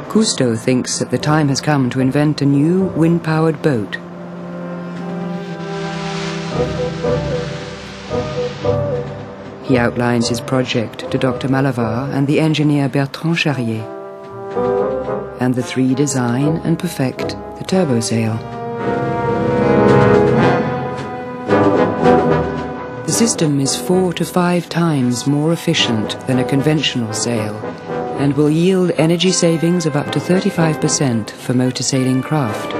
Cousteau thinks that the time has come to invent a new wind-powered boat. He outlines his project to Dr. Malavard and the engineer Bertrand Charrier, and the three design and perfect the turbosail. The system is 4 to 5 times more efficient than a conventional sail, and will yield energy savings of up to 35% for motor sailing craft.